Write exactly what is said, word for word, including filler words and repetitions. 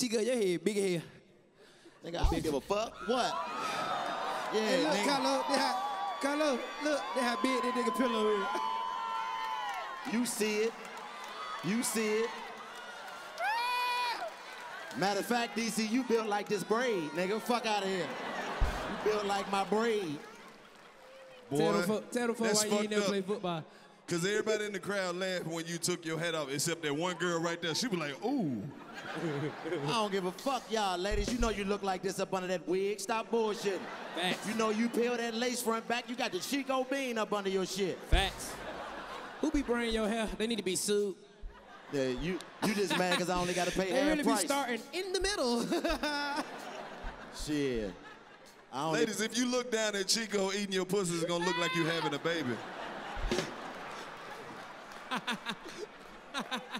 Chico, your head, big head. Nigga, I don't give a fuck. What? Yeah, hey, look, nigga. Carlo, they had, Carlo, look, they had big that nigga pillow in. You see it. You see it. Matter of fact, D C, you built like this braid, nigga. Fuck out of here. You built like my braid. Boy, tell them, for, tell them for why you ain't never up. play football. Cause everybody in the crowd laughed when you took your hat off, except that one girl right there. She was like, ooh. I don't give a fuck, y'all ladies. You know you look like this up under that wig. Stop bullshitting. Facts. You know you peel that lace front back. You got the Chico bean up under your shit. Facts. Who be braiding your hair? They need to be sued. Yeah, you you just mad because I only got to pay they half really price. be starting in the middle. Shit. I don't Ladies, if you look down at Chico eating your pussy, it's gonna look like you having a baby.